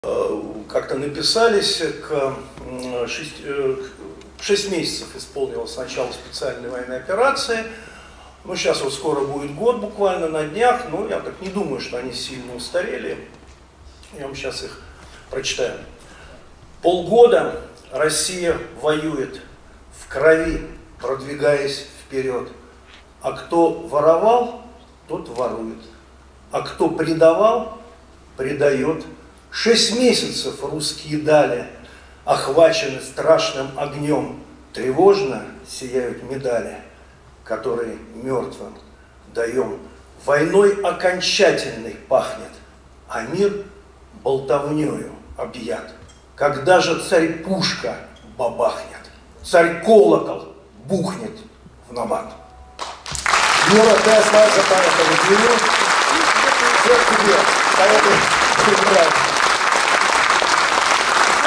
как-то написались, 6 месяцев исполнилось начало специальной военной операции. Ну, сейчас вот скоро будет год буквально на днях, но я так не думаю, что они сильно устарели. Я вам сейчас их прочитаю. Полгода Россия воюет в крови, продвигаясь вперед. А кто воровал, тот ворует. А кто предавал, предает. 6 месяцев русские дали, охвачены страшным огнем. Тревожно сияют медали, которые мертвым даем. Войной окончательной пахнет, а мир болтовнею объят. Когда же царь-пушка бабахнет, царь-колокол бухнет в набат. Юра, ты остался, поехали. Всех тебе. Поехали.